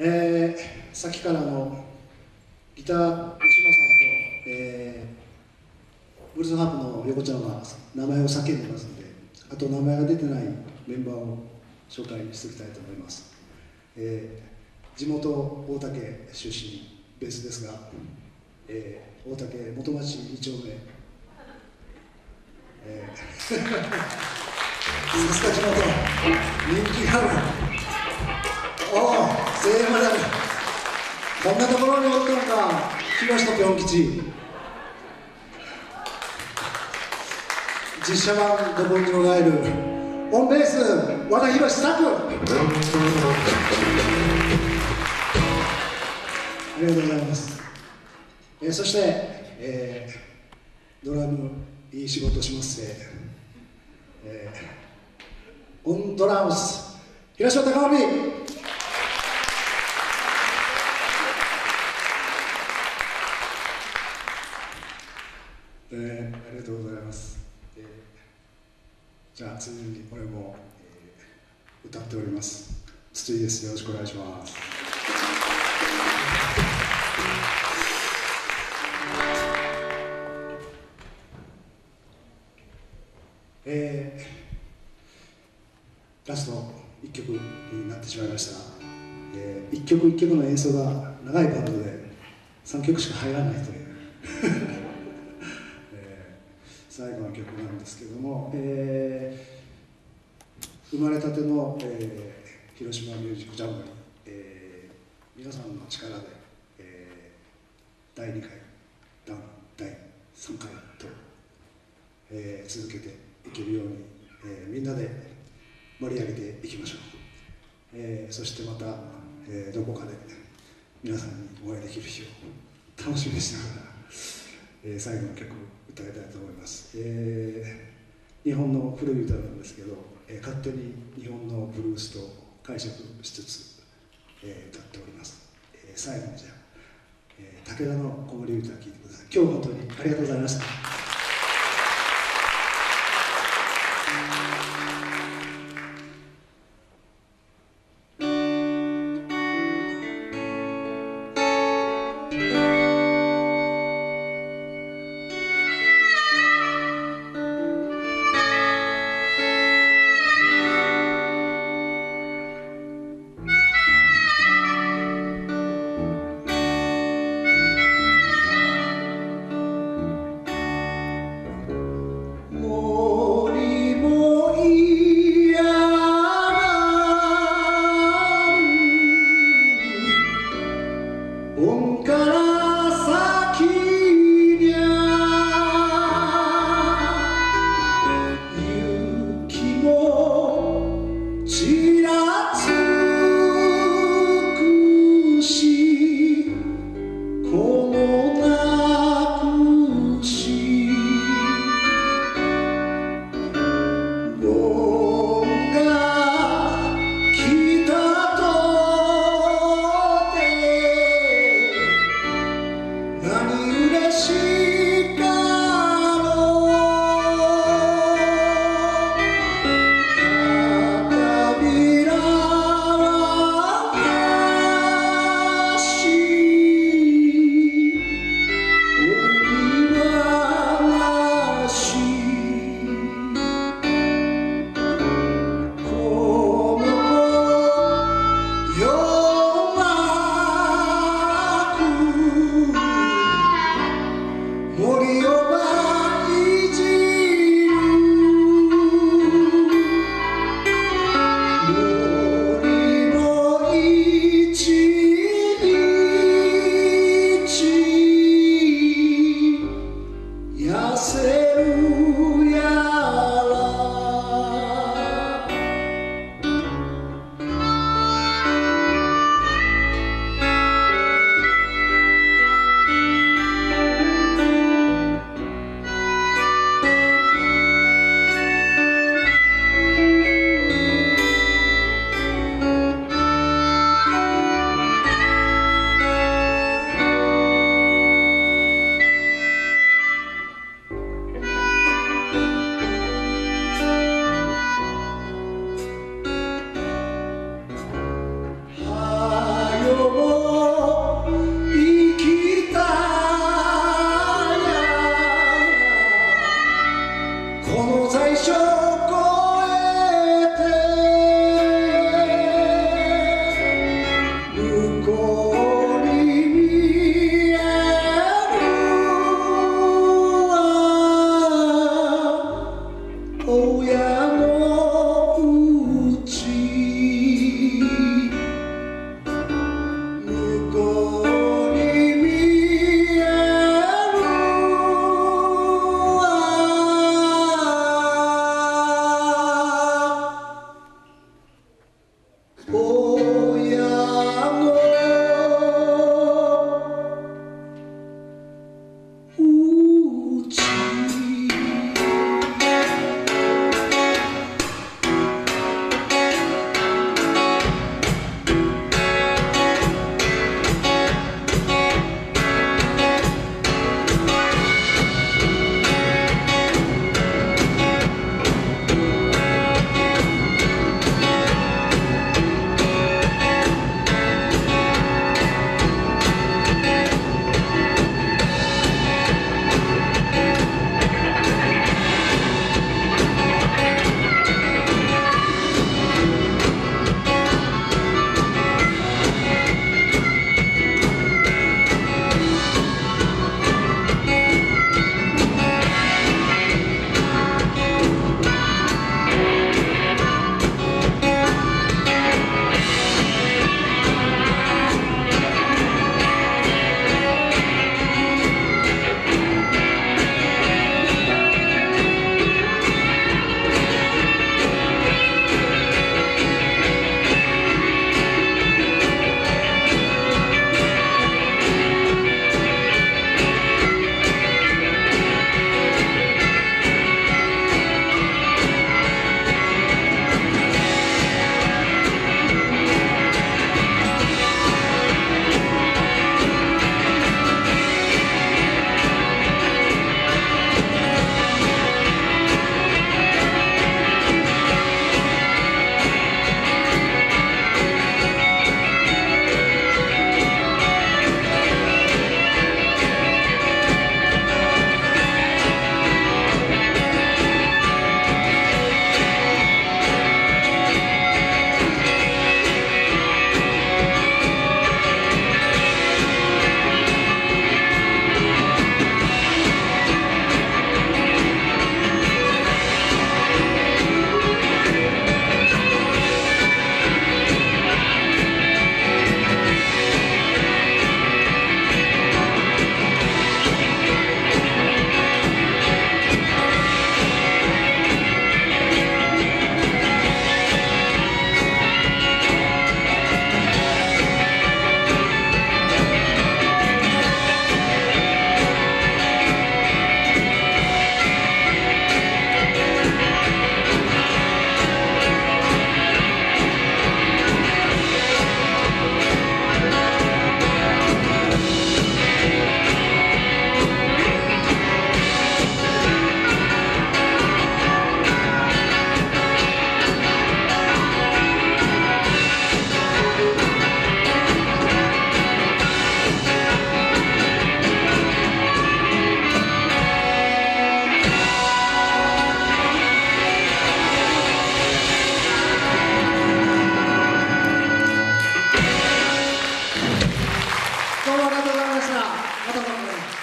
さっきからギターの篠さんと、ブルースハープの横ちゃんが名前を叫んでますので、あと名前が出てないメンバーを紹介していきたいと思います。地元大竹出身ベースですが、大竹元町2丁目、さすが地元人気がある。おお、声援まである。こんなところにおったのか、東野ぴょん吉。実写版どこにもらえるオンベース和田博作。ありがとうございます。そして、ドラムいい仕事しますね。オンドラムス東尾貴臣。ありがとうございます。じゃあ次に俺も、歌っております。筒井です。よろしくお願いします。ラスト1曲になってしまいましたが、1曲1曲の演奏が長いバンドで3曲しか入らないという最後の曲なんですけども、生まれたての、広島ミュージックジャンボリー、皆さんの力で、第2回、第3回と、続けていけるように、みんなで盛り上げていきましょう。そしてまた、どこかで皆さんにお会いできる日を楽しみにしながら、最後の曲歌いたいと思います。日本の古い歌なんですけど、勝手に日本のブルースと解釈しつつ、歌っております。最後にじゃあ、武田の子守歌を聴いてください。今日本当にありがとうございました。 またばっかり。